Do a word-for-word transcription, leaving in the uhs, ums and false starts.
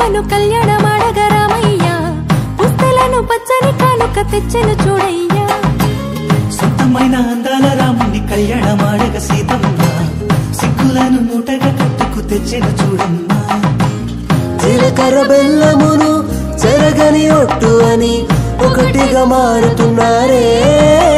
సీతమ్మను కళ్యాణమాడగ రామయ్య పుస్తలను పచ్చని కానుక తెచ్చెను చూడయ్యా సొంతమైన అందాల రాముని కళ్యాణమాడగ సీతమ్మ సిగ్గులను మూటగా కట్టుకు తెచ్చెను చూడమ్మా జీలకర్ర బెల్లమును చెరగని ఒట్టు అని ఒకటిగా మారుతున్నారే